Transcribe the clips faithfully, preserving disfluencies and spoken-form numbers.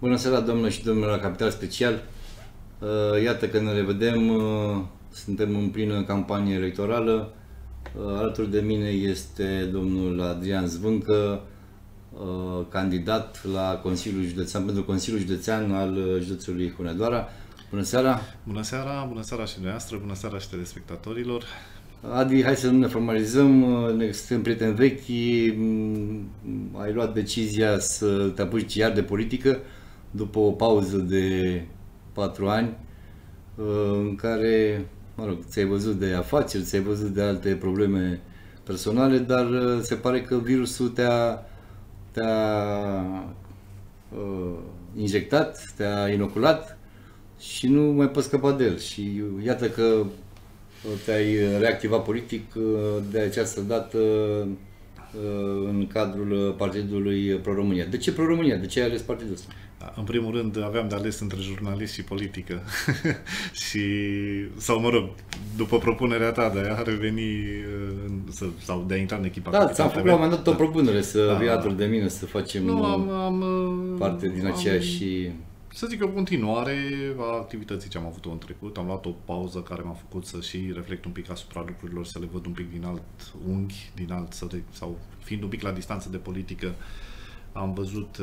Bună seara, domnilor și domnilor, la Kapital special. Iată că ne revedem, suntem în plină campanie electorală. Alături de mine este domnul Adrian Zvîncă, candidat la Consiliul Județean, pentru Consiliul Județean al județului Hunedoara. Bună seara! Bună seara, bună seara și dumneavoastră, bună seara și telespectatorilor. Adi, hai să nu ne formalizăm, ne suntem prieteni vechi, ai luat decizia să te apuci iar de politică după o pauză de patru ani în care, mă rog, ți-ai văzut de afaceri, ți-ai văzut de alte probleme personale, dar se pare că virusul te-a te-a uh, injectat, te-a inoculat și nu mai poți scăpa de el. Și iată că te-ai reactivat politic de această dată în cadrul Partidului Pro-România. De ce Pro-România? De ce ai ales partidul ăsta? În primul rând aveam de ales între jurnalist și politică. și, sau mă rog, după propunerea ta de a reveni sau de a intra în echipa Da, Kapital. ți-am făcut la un moment dat o da. propunere să da, vii da. alături de mine să facem nu, am, am, parte din am, aceeași... Să zic o continuare a activității ce am avut-o în trecut. Am luat o pauză care m-a făcut să și reflect un pic asupra lucrurilor, să le văd un pic din alt unghi, din alt, sau fiind un pic la distanță de politică, am văzut,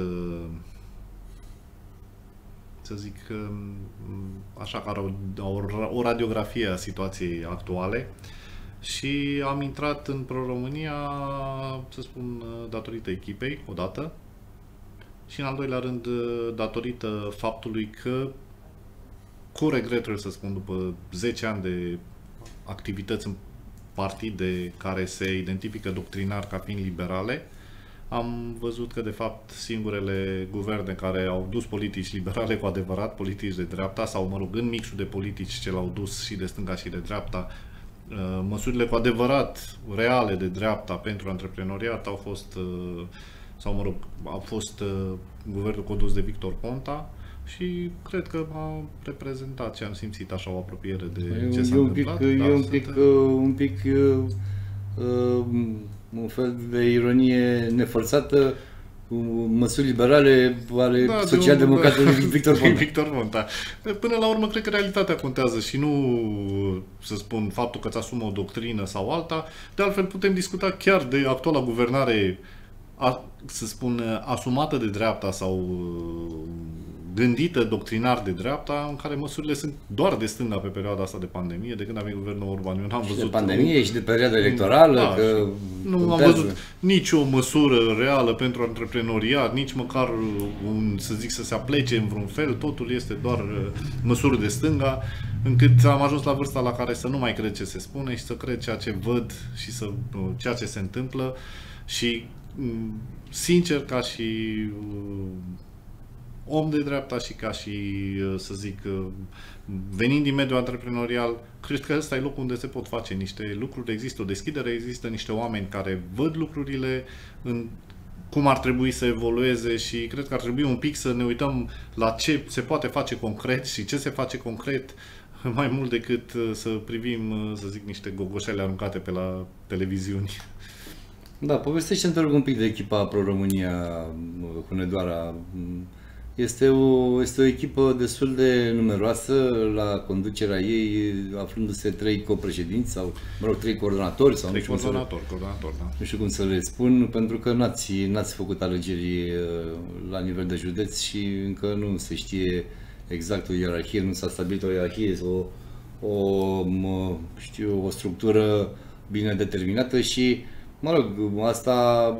să zic, așa, ca o, o radiografie a situației actuale și am intrat în Pro-România, să spun, datorită echipei, odată, și în al doilea rând, datorită faptului că, cu regret, trebuie să spun, după zece ani de activități în partide care se identifică doctrinar ca fiind liberale, am văzut că, de fapt, singurele guverne care au dus politici liberale cu adevărat, politici de dreapta, sau, mă rog, în mixul de politici ce l-au dus și de stânga și de dreapta, măsurile cu adevărat reale de dreapta pentru antreprenoriat au fost... sau, mă rog, a fost uh, guvernul condus de Victor Ponta și cred că a reprezentat ce am simțit, așa, o apropiere de e, ce s-a întâmplat. E da, un pic, sunt... uh, un pic uh, uh, un fel de ironie neforțată, cu măsuri liberale ale da, social-democratului Victor Ponta. Victor Ponta. Până la urmă, cred că realitatea contează și nu, să spun, faptul că îți asumă o doctrină sau alta. De altfel, putem discuta chiar de actuala guvernare, A, să spun, asumată de dreapta sau gândită doctrinar de dreapta, în care măsurile sunt doar de stânga pe perioada asta de pandemie, de când a venit guvernul Orban. Eu n-am văzut... de pandemie și de perioada electorală, da, că nu contează. Am văzut nicio măsură reală pentru antreprenoriat, nici măcar un, să zic, să se aplece în vreun fel, totul este doar măsuri de stânga, încât am ajuns la vârsta la care să nu mai cred ce se spune și să cred ceea ce văd și să, ceea ce se întâmplă. Și sincer, ca și uh, om de dreapta și ca și, uh, să zic, uh, venind din mediul antreprenorial, cred că ăsta e locul unde se pot face niște lucruri, există o deschidere, există niște oameni care văd lucrurile în cum ar trebui să evolueze și cred că ar trebui un pic să ne uităm la ce se poate face concret și ce se face concret, mai mult decât să privim, să zic, niște gogoșele aruncate pe la televiziuni. Da, povestește-mi, te rog, un pic de echipa Pro-România Hunedoara. Este o, este o echipă destul de numeroasă la conducerea ei, aflându-se trei copreședinți sau, mă rog, trei coordonatori sau trei nu știu coordonatori, coordonatori, da. Nu știu cum să le spun, pentru că n-ați, n-ați făcut alegeri la nivel de județ și încă nu se știe exact o ierarhie, nu s-a stabilit o ierarhie, o, o, știu, o structură bine determinată și, mă rog, asta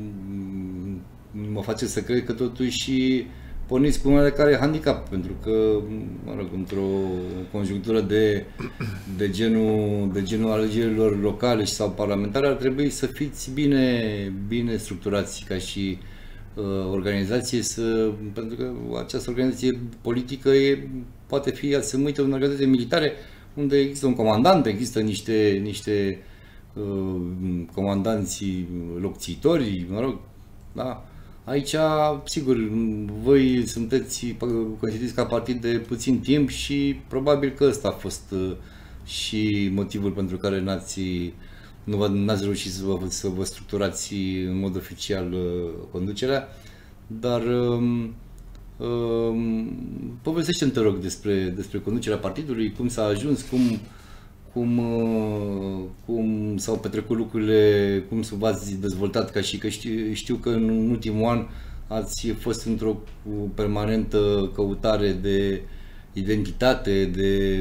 mă face să cred că totuși porniți cu un oarecare handicap, pentru că, mă rog, într-o conjunctură de, de, genul, de genul alegerilor locale sau parlamentare ar trebui să fiți bine, bine structurați ca și uh, organizație, să, pentru că această organizație politică e, poate fi asemuită unei organizație militare unde există un comandant, există niște, niște comandanții locțitori, mă rog, da. Aici, sigur, voi sunteți considerați ca partid de puțin timp și probabil că ăsta a fost și motivul pentru care n-ați, nu n-ați reușit să vă, să vă structurați în mod oficial conducerea, dar Povestește-mi, te rog, despre, despre conducerea partidului, cum s-a ajuns, cum, cum, cum s-au petrecut lucrurile, cum v-ați dezvoltat, ca și că știu, știu că în ultimul an ați fost într-o permanentă căutare de identitate, de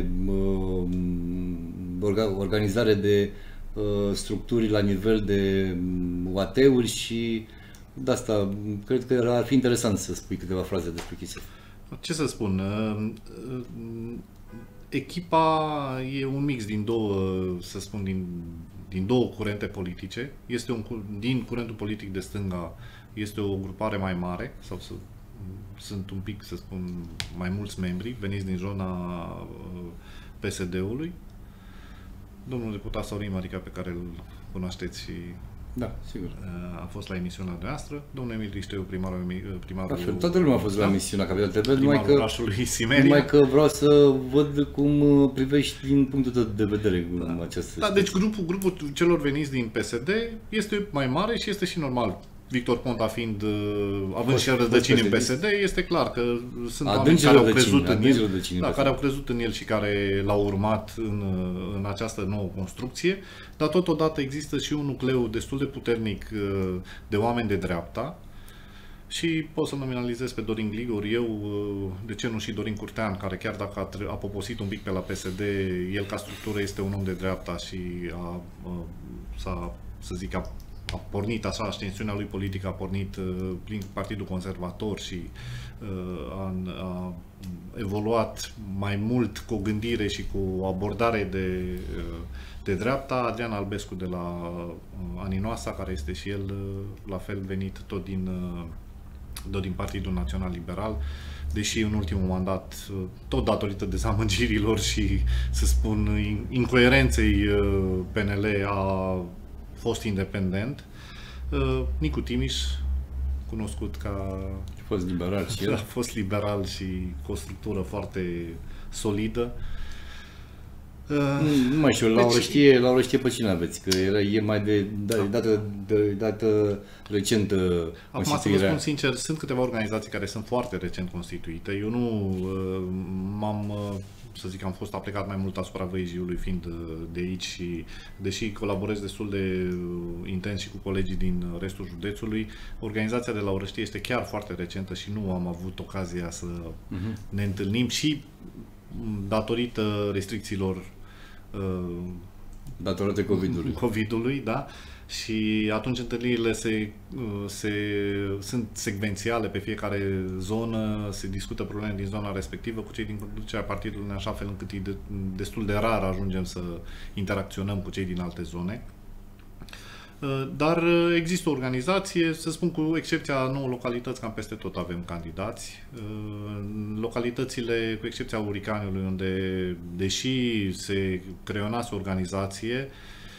uh, organizare de uh, structuri la nivel de U A T-uri și de asta cred că ar fi interesant să spui câteva fraze despre chestia. Ce să spun? Echipa e un mix din două, să spun, din, din două curente politice. Este un, din curentul politic de stânga este o grupare mai mare, sau să, sunt un pic, să spun, mai mulți membri veniți din zona P S D-ului. Domnul deputat Sorin Marica, pe care îl cunoașteți și da, sigur. A fost la emisiunea noastră. Domnul Emil Rișteu, primarul, primarul... Fel, toată lumea a fost la da? emisiunea Kapital T V, numai că, orașului Simeria. Numai că vreau să văd cum privești din punctul tău de vedere da. această da, deci grupul, grupul celor veniți din P S D este mai mare și este și normal. Victor Ponta fiind, având și rădăcini în P S D, este clar că sunt oameni care au crezut în el, da, care au crezut în el și care l-au urmat în, în această nouă construcție, dar totodată există și un nucleu destul de puternic de oameni de dreapta și pot să nominalizez pe Dorin Gligor, eu, de ce nu și Dorin Curtean, care chiar dacă a, a poposit un pic pe la P S D, el ca structură este un om de dreapta și a, a, s-a, să zic, a a pornit așa, ascensiunea lui politică a pornit uh, prin Partidul Conservator și uh, a, a evoluat mai mult cu o gândire și cu o abordare de, uh, de dreapta. Adrian Albescu de la uh, Aninoasa, care este și el uh, la fel venit tot din, uh, tot din Partidul Național Liberal, deși în ultimul mandat, uh, tot datorită dezamăgirilor și, să spun, incoerenței uh, P N L a fost independent. Uh, Nicu Timiș, cunoscut ca... A fost liberal și el. A fost liberal și cu o structură foarte solidă. Uh, nu mai știu, deci... Laura, știe, Laura știe pe cine aveți, că era, e mai de, de, dată, de dată recentă Acum să vă spun sincer, sunt câteva organizații care sunt foarte recent constituite. Eu nu uh, m-am... Uh, să zic, am fost aplicat mai mult asupra Văijiului fiind de aici și deși colaborez destul de intens și cu colegii din restul județului, organizația de la Orăștie este chiar foarte recentă și nu am avut ocazia să uh-huh. ne întâlnim și datorită restricțiilor datorate COVID-ului. COVID-ului, da? Și atunci întâlnirile se, se, sunt secvențiale pe fiecare zonă, se discută probleme din zona respectivă cu cei din conducerea partidului, în așa fel încât e de, destul de rar ajungem să interacționăm cu cei din alte zone. Dar există o organizație, să spun cu excepția nouă localități, cam peste tot avem candidați. Localitățile, cu excepția Uricaniului, unde, deși se creionase o organizație,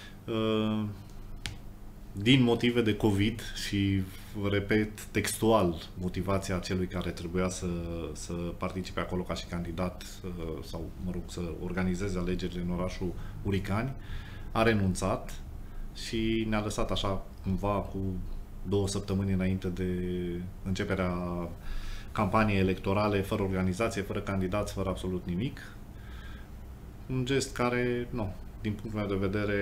din motive de COVID și, repet, textual, motivația celui care trebuia să, să participe acolo ca și candidat sau, mă rog, să organizeze alegerile în orașul Uricani, a renunțat și ne-a lăsat așa cumva cu două săptămâni înainte de începerea campaniei electorale, fără organizație, fără candidați, fără absolut nimic. Un gest care, nu, din punctul meu de vedere,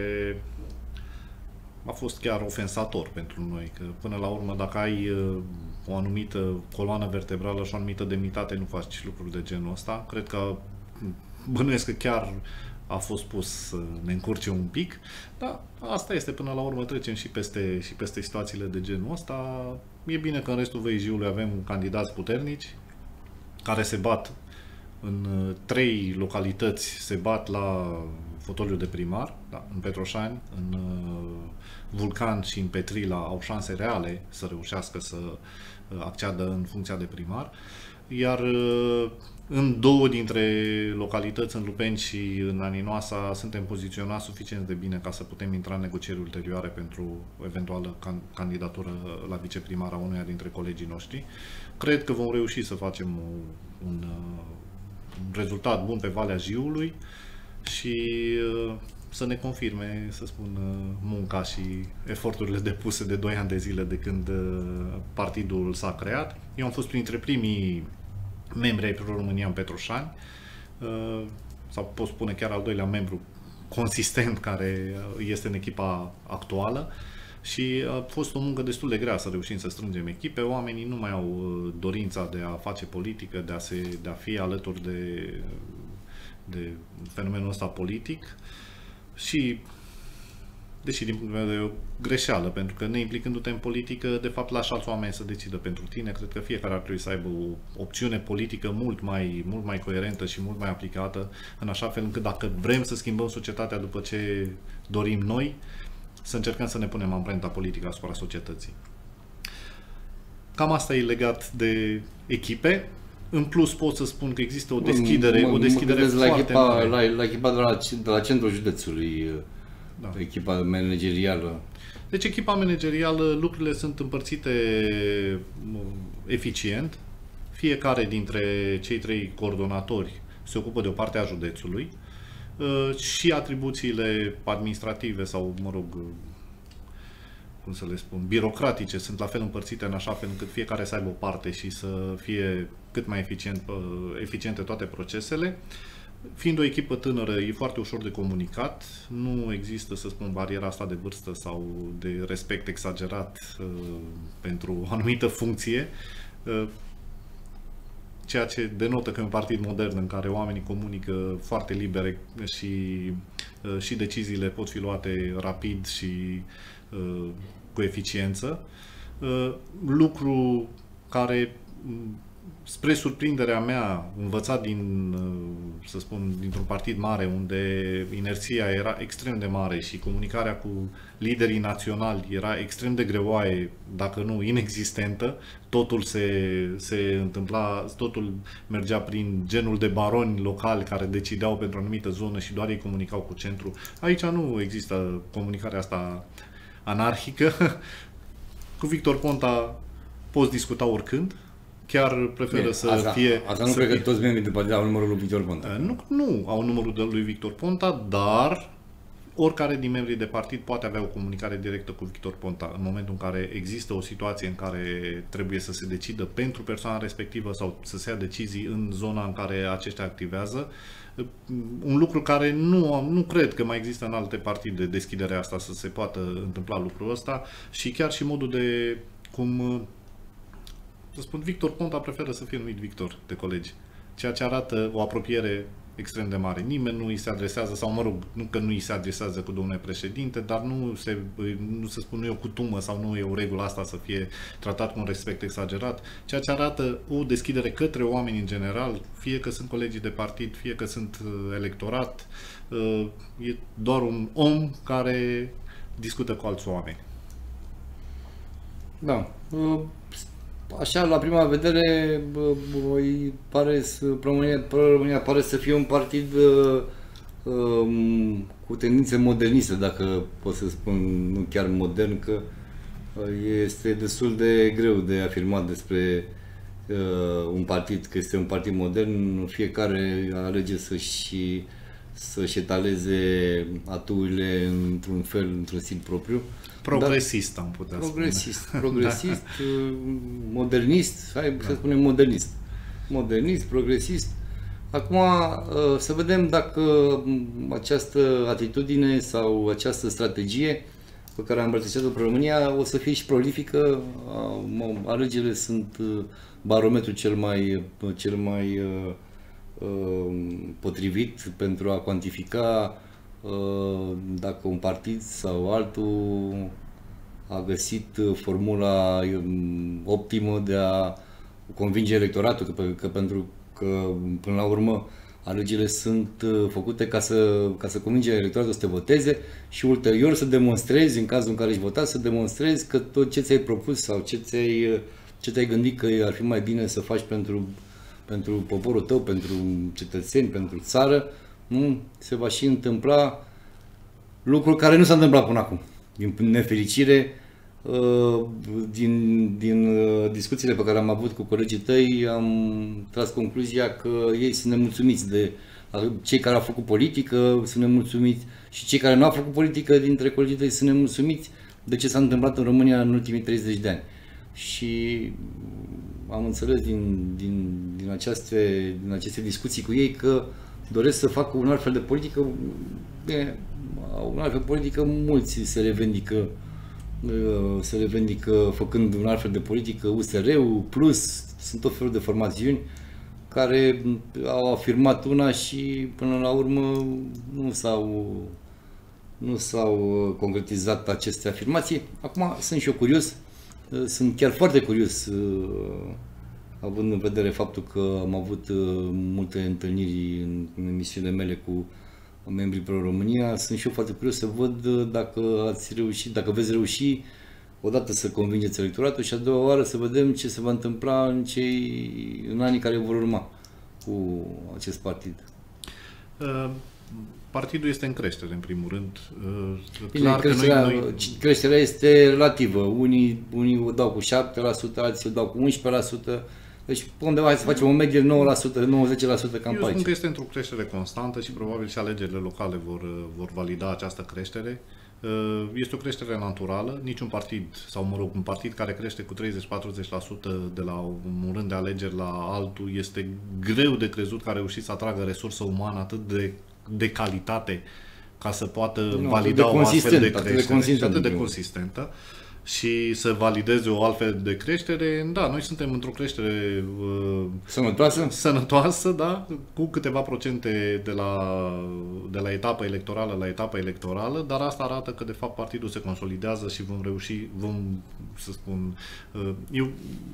a fost chiar ofensator pentru noi, că până la urmă, dacă ai o anumită coloană vertebrală și o anumită demnitate, nu faci lucruri de genul ăsta. Cred că bănuiesc că chiar a fost pus să ne încurce un pic, dar asta este, până la urmă trecem și peste, și peste situațiile de genul ăsta. E bine că în restul Văijiului avem candidați puternici care se bat în trei localități, se bat la fotoliul de primar, da, în Petroșani, în Vulcan și în Petrila au șanse reale să reușească să acceadă în funcția de primar, iar în două dintre localități, în Lupeni și în Aninoasa, suntem poziționați suficient de bine ca să putem intra în negocieri ulterioare pentru o eventuală can candidatură la viceprimar a unuia dintre colegii noștri. Cred că vom reuși să facem un, un rezultat bun pe Valea Jiului și să ne confirme, să spun, munca și eforturile depuse de doi ani de zile de când partidul s-a creat. Eu am fost printre primii membri ai Pro-România în Petroșani, sau pot spune chiar al doilea membru consistent care este în echipa actuală. Și a fost o muncă destul de grea să reușim să strângem echipe. Oamenii nu mai au dorința de a face politică, de a, se, de a fi alături de, de fenomenul ăsta politic. Și, deși din punct de vedere o greșeală, pentru că neimplicându-te în politică, de fapt lași alți oameni să decidă pentru tine. Cred că fiecare ar trebui să aibă o opțiune politică mult mai, mult mai coerentă și mult mai aplicată, în așa fel încât dacă vrem să schimbăm societatea după ce dorim noi, să încercăm să ne punem amprenta politică asupra societății. Cam asta e legat de echipe. În plus pot să spun că există o deschidere, mă, mă, o deschidere mă foarte la echipa, mare. La, la echipa de la, de la centrul județului, da. Echipa managerială. Deci echipa managerială, lucrurile sunt împărțite eficient. Fiecare dintre cei trei coordonatori se ocupă de o parte a județului. Și atribuțiile administrative sau, mă rog, cum să le spun, birocratice sunt la fel împărțite în așa fel încât fiecare să aibă o parte și să fie cât mai eficient, eficiente toate procesele. Fiind o echipă tânără, e foarte ușor de comunicat, nu există, să spun, bariera asta de vârstă sau de respect exagerat uh, pentru o anumită funcție. Uh, ceea ce denotă că e un partid modern în care oamenii comunică foarte libere și, și deciziile pot fi luate rapid și cu eficiență. Lucru care, spre surprinderea mea, învățat din, să spun, dintr-un partid mare unde inerția era extrem de mare și comunicarea cu liderii naționali era extrem de greoaie, dacă nu inexistentă, totul se, se întâmpla, totul mergea prin genul de baroni locali care decideau pentru o anumită zonă și doar ei comunicau cu centru. Aici nu există comunicarea asta anarhică. Cu Victor Ponta poți discuta oricând. Chiar preferă Bine, să asta, fie... Asta nu cred că toți membrii de partid au numărul lui Victor Ponta. Nu, nu au numărul lui Victor Ponta, dar oricare din membrii de partid poate avea o comunicare directă cu Victor Ponta în momentul în care există o situație în care trebuie să se decidă pentru persoana respectivă sau să se ia decizii în zona în care aceștia activează. Un lucru care nu, nu cred că mai există în alte partide, deschiderea asta să se poată întâmpla lucrul ăsta și chiar și modul de cum... Să spun, Victor Ponta preferă să fie numit Victor de colegi, ceea ce arată o apropiere extrem de mare. Nimeni nu îi se adresează, sau mă rog, nu că nu îi se adresează cu domnule președinte, dar nu se, nu se spune, nu e o cutumă sau nu e o regulă asta să fie tratat cu un respect exagerat, ceea ce arată o deschidere către oameni în general, fie că sunt colegii de partid, fie că sunt electorat, e doar un om care discută cu alți oameni. Da. Așa, la prima vedere, îi pare să, Pro-România, Pro-România pare să fie un partid uh, um, cu tendințe moderniste, dacă pot să spun, nu chiar modern, că este destul de greu de afirmat despre uh, un partid, că este un partid modern. Fiecare alege să-și să-și etaleze aturile într-un fel, într-un stil propriu. Progresist, dar, am putea progresist, spune. Progresist, da. Modernist, hai să da. spunem modernist. Modernist, progresist. Acum să vedem dacă această atitudine sau această strategie pe care a îmbrățișat-o pe România o să fie și prolifică. Alegerile sunt barometrul cel mai, cel mai potrivit pentru a cuantifica dacă un partid sau altul a găsit formula optimă de a convinge electoratul, că, că pentru că până la urmă alegerile sunt făcute ca să, ca să convinge electoratul să te voteze și ulterior să demonstrezi, în cazul în care ești votat, să demonstrezi că tot ce ți-ai propus sau ce ți-ai, ce ți-ai gândit că ar fi mai bine să faci pentru, pentru poporul tău, pentru cetățeni, pentru țară, nu se va și întâmpla lucruri care nu s-a întâmplat până acum. Din nefericire, din, din discuțiile pe care am avut cu colegii tăi, am tras concluzia că ei sunt nemulțumiți de cei care au făcut politică, sunt nemulțumiți și cei care nu au făcut politică dintre colegii tăi sunt nemulțumiți de ce s-a întâmplat în România în ultimii treizeci de ani. și am înțeles din, din, din, aceste, din aceste discuții cu ei că doresc să facă un alt fel de politică. Bine, un alt fel de politică, mulți se revendică, se revendică făcând un alt fel de politică, U S R-ul, plus, sunt tot felul de formațiuni care au afirmat una și până la urmă nu s-au, nu s-au concretizat aceste afirmații. Acum sunt și eu curios, sunt chiar foarte curios, având în vedere faptul că am avut multe întâlniri în, în emisiunile mele cu membrii Pro-România, sunt și eu foarte curios să văd dacă ați reușit, dacă veți reuși odată să convingeți electoratul și a doua oară să vedem ce se va întâmpla în, cei, în anii care vor urma cu acest partid. Uh, partidul este în creștere, în primul rând. Uh, Bine, clar creșterea, că noi, noi... creșterea este relativă. Unii, unii o dau cu șapte la sută, alții o dau cu unsprezece la sută. Deci undeva hai să facem o medie nouă la sută, nouăzeci la sută cam pe aici. Eu spun că este într-o creștere constantă și probabil și alegerile locale vor, vor valida această creștere. Este o creștere naturală, niciun partid, sau mă rog, un partid care crește cu treizeci-patruzeci la sută de la un rând de alegeri la altul, este greu de crezut că a reușit să atragă resursă umană atât de, de calitate ca să poată nu, valida o astfel de creștere, atât de consistentă și să valideze o altfel de creștere. Da, noi suntem într-o creștere uh, sănătoasă, sănătoasă, da, cu câteva procente de la, de la etapă electorală la etapă electorală, dar asta arată că de fapt partidul se consolidează și vom reuși, vom, să spun, uh, eu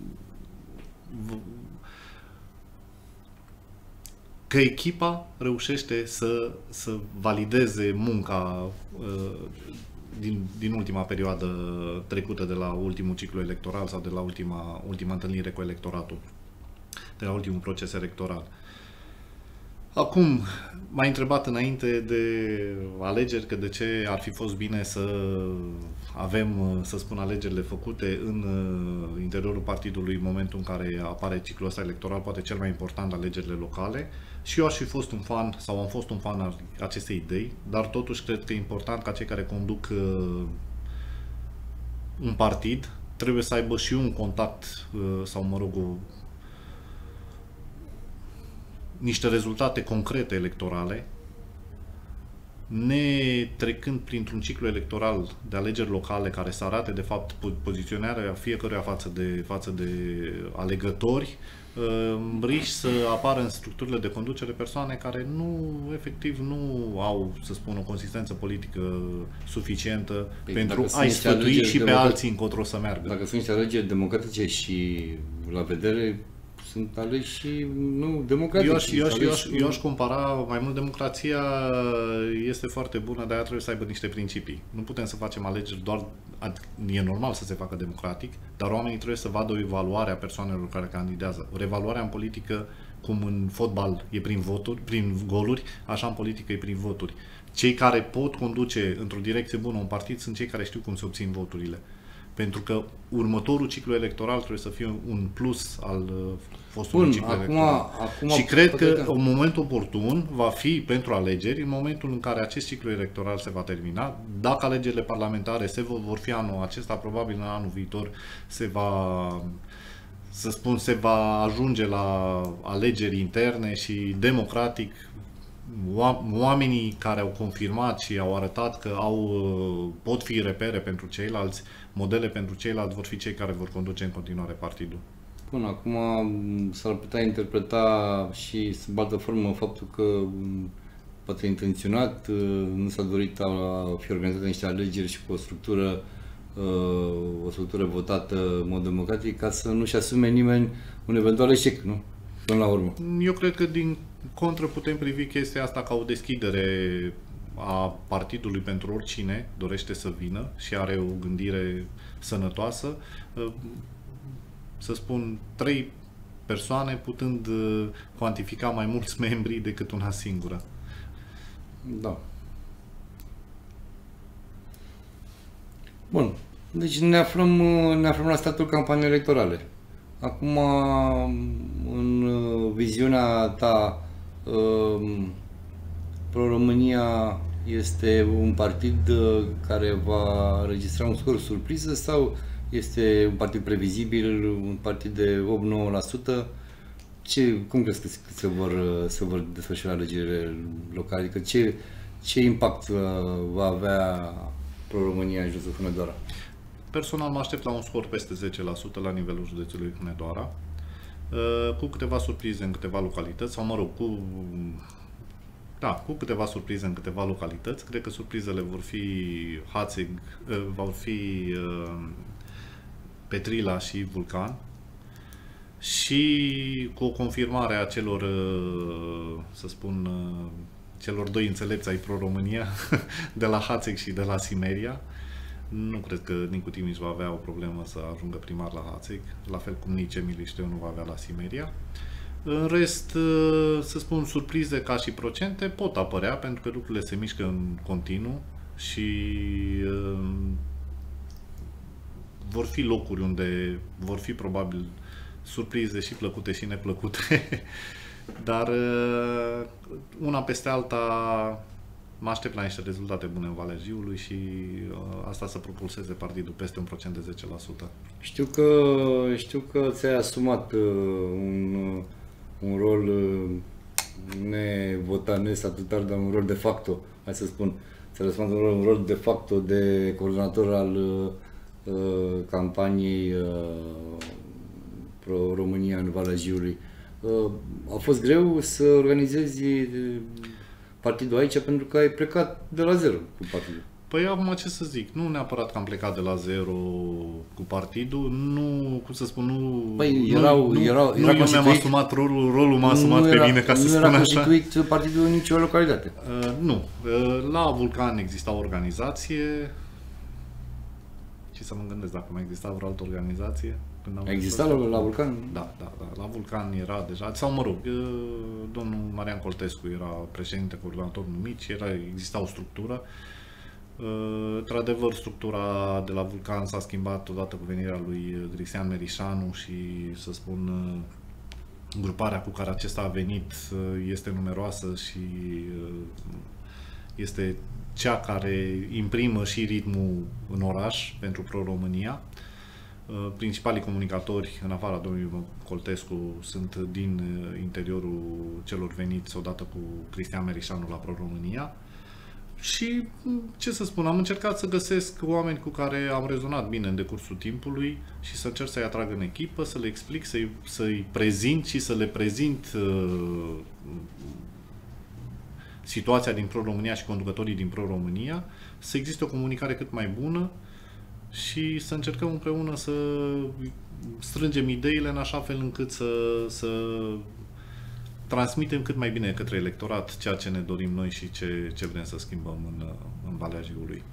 că echipa reușește să, să valideze munca uh, Din, din ultima perioadă trecută de la ultimul ciclu electoral sau de la ultima, ultima întâlnire cu electoratul, de la ultimul proces electoral. Acum, m-ai întrebat înainte de alegeri că de ce ar fi fost bine să avem, să spun, alegerile făcute în interiorul partidului în momentul în care apare ciclul ăsta electoral, poate cel mai important, alegerile locale. Și eu aș fi fost un fan, sau am fost un fan al acestei idei, dar totuși cred că e important ca cei care conduc uh, un partid trebuie să aibă și un contact, uh, sau mă rog, o, niște rezultate concrete electorale, ne trecând printr-un ciclu electoral de alegeri locale care să arate de fapt poziționarea fiecăruia față de, față de alegători, riști să apară în structurile de conducere persoane care nu, efectiv, nu au, să spun, o consistență politică suficientă păi pentru a-i sfătui și pe alții încotro să meargă. Dacă sunt niște alegeri democratice și la vedere, sunt aleși și nu democratici. Eu aș, eu, aș, eu, aș, eu aș compara mai mult, democrația este foarte bună, dar ea trebuie să aibă niște principii. Nu putem să facem alegeri doar, e normal să se facă democratic, dar oamenii trebuie să vadă o evaluare a persoanelor care candidează. O evaluare în politică, cum în fotbal e prin voturi, prin goluri, așa în politică e prin voturi. Cei care pot conduce într-o direcție bună un partid sunt cei care știu cum se obțin voturile. Pentru că următorul ciclu electoral trebuie să fie un plus al fostului Bun, ciclu acum, electoral. Acum, și cred că un moment oportun va fi pentru alegeri, în momentul în care acest ciclu electoral se va termina. Dacă alegerile parlamentare se vor, vor fi anul acesta, probabil în anul viitor se va, să spun, se va ajunge la alegeri interne și democratic oamenii care au confirmat și au arătat că au, pot fi repere pentru ceilalți, modele pentru ceilalți, vor fi cei care vor conduce în continuare partidul. Bun, acum s-ar putea interpreta și sub altă formă faptul că poate intenționat nu s-a dorit a fi organizate niște alegeri și cu o structură o structură votată în mod democratic ca să nu-și asume nimeni un eventual eșec, nu? Până la urmă. Eu cred că din contră putem privi chestia asta ca o deschidere a partidului pentru oricine dorește să vină și are o gândire sănătoasă. Să spun, trei persoane putând cuantifica mai mulți membri decât una singură. Da. Bun. Deci ne aflăm, ne aflăm la statul campaniei electorale. Acum, în viziunea ta, Pro-România este un partid care va înregistra un scor surpriză sau este un partid previzibil, un partid de opt-nouă la sută. Ce, cum crezi că se vor, se vor desfășura alegerile locale? Adică ce, ce impact va avea Pro-România în județul Hunedoara? Personal mă aștept la un scor peste zece la sută la nivelul județului Hunedoara, cu câteva surprize în câteva localități, sau mă rog, cu, da, cu câteva surprize în câteva localități. Cred că surprizele vor fi Hațeg, vor fi Petrila și Vulcan, și cu o confirmare a celor, să spun, celor doi înțelepți ai Pro-România, de la Hațeg și de la Simeria. Nu cred că Nicu Timiș va avea o problemă să ajungă primar la Hațeg, la fel cum nici Emil Ișteu nu va avea la Simeria. În rest, să spun, surprize ca și procente pot apărea, pentru că lucrurile se mișcă în continuu și vor fi locuri unde vor fi probabil surprize și plăcute și neplăcute, dar una peste alta mă aștept la niște rezultate bune în Valea Jiului și asta să propulseze partidul peste un procent de zece la sută. Știu că, știu că ți-ai asumat un, un rol nevotat, nestatutar, dar un rol de facto, hai să spun. Ți-ai asumat un rol, un rol de facto de coordonator al uh, campaniei uh, Pro-România în Valea Jiului. Uh, a fost greu să organizezi partidul aici pentru că ai plecat de la zero cu partidul. Păi acum ce să zic, nu neapărat că am plecat de la zero cu partidul, nu, cum să spun, nu... Păi erau, nu, erau, nu era eu mi-am asumat rolul, rolul m-a asumat era, pe mine, ca să spun așa. Nu era constituit partidul în nicio localitate. Uh, nu. Uh, la Vulcan exista o organizație. Și să mă gândesc dacă mai exista vreo altă organizație. Exista la, la Vulcan? Da, da, da. La Vulcan era deja, sau mă rog, domnul Marian Coltescu era președinte coordonator numit și era, exista o structură. Într-adevăr, structura de la Vulcan s-a schimbat odată cu venirea lui Cristian Merișanu și, să spun, gruparea cu care acesta a venit este numeroasă și este cea care imprimă și ritmul în oraș pentru Pro-România. Principalii comunicatori, în afara domnului Coltescu, sunt din interiorul celor veniți odată cu Cristian Merișanu la Pro-România. Și, ce să spun, am încercat să găsesc oameni cu care am rezonat bine în decursul timpului și să încerc să-i atrag în echipă, să le explic, să-i, să-i prezint și să le prezint uh, situația din Pro-România și conducătorii din Pro-România, să existe o comunicare cât mai bună și să încercăm împreună să strângem ideile în așa fel încât să, să transmitem cât mai bine către electorat ceea ce ne dorim noi și ce, ce vrem să schimbăm în, în Valea Jiului.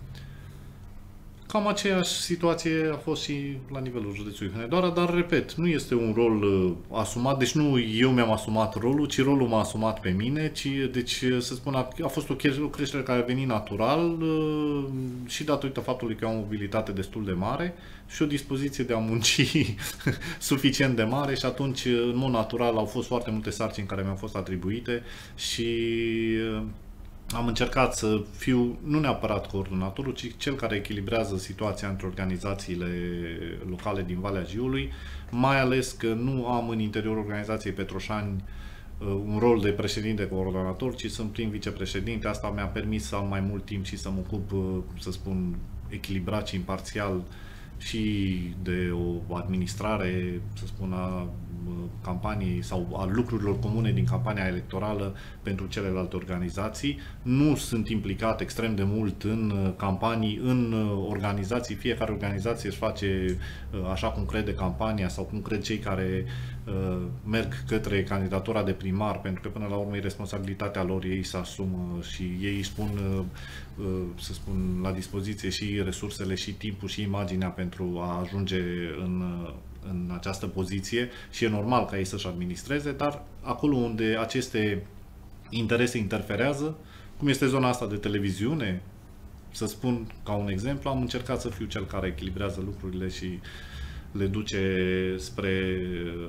Cam aceeași situație a fost și la nivelul județului Hunedoara, dar, repet, nu este un rol uh, asumat, deci nu eu mi-am asumat rolul, ci rolul m-a asumat pe mine, ci, deci, să spun, a, a fost o, o creștere care a venit natural uh, și datorită faptului că am o mobilitate destul de mare și o dispoziție de a munci suficient de mare și atunci, în mod natural, au fost foarte multe sarcini care mi-au fost atribuite și uh, am încercat să fiu nu neapărat coordonatorul, ci cel care echilibrează situația între organizațiile locale din Valea Jiului, mai ales că nu am în interiorul organizației Petroșani un rol de președinte coordonator, ci sunt prim vicepreședinte. Asta mi-a permis să am mai mult timp și să mă ocup, să spun, echilibrat și imparțial și de o administrare, să spun, a campaniei sau a lucrurilor comune din campania electorală pentru celelalte organizații. Nu sunt implicat extrem de mult în campanii, în organizații. Fiecare organizație își face așa cum crede campania sau cum cred cei care uh, merg către candidatura de primar, pentru că până la urmă e responsabilitatea lor, ei se asumă și ei își pun, uh, să spun, la dispoziție și resursele și timpul și imaginea pentru a ajunge în în această poziție și e normal ca ei să-și administreze, dar acolo unde aceste interese interferează, cum este zona asta de televiziune, să spun ca un exemplu, am încercat să fiu cel care echilibrează lucrurile și le duce spre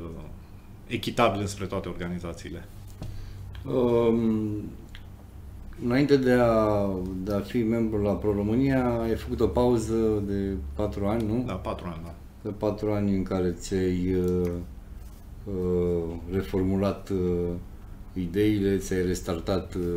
echitabil spre toate organizațiile. Um, înainte de a, de a fi membru la Pro-România, ai făcut o pauză de patru ani, nu? Da, patru ani, da. De patru ani în care ți-ai uh, uh, reformulat uh, ideile, ți-ai restartat uh,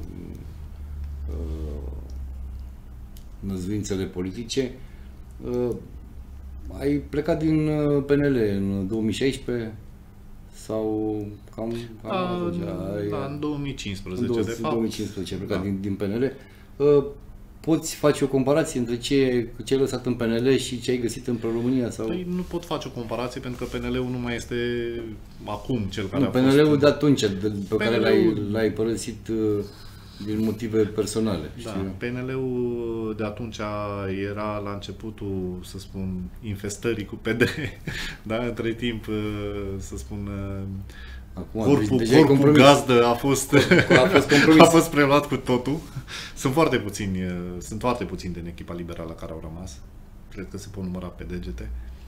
uh, năzvințele politice. Uh, ai plecat din P N L în două mii șaisprezece sau cam, cam da, atunci? Ai, da, în două mii cincisprezece, în de fapt. două mii cincisprezece ai plecat da. din, din P N L. Uh, poți face o comparație între ce, ce ai lăsat în P N L și ce ai găsit în Pro-România? Sau? Păi nu pot face o comparație pentru că P N L-ul nu mai este acum cel care nu, a fost... P N L-ul de atunci, de, pe care l-ai, l-ai părăsit uh, din motive personale. Da, știu? P N L-ul de atunci era la începutul, să spun, infestării cu P D. Da? Între timp, să spun, Acum, corpul, deja corpul gazdă a fost, a fost compromis. a fost preluat cu totul. Sunt foarte puțini, sunt foarte puțini din echipa liberală care au rămas. Cred că se pot număra pe degete.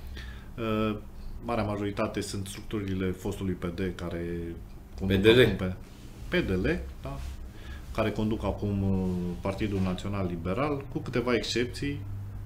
Marea majoritate sunt structurile fostului P D care P D L. P D L, da, care conduc acum Partidul Național Liberal, cu câteva excepții.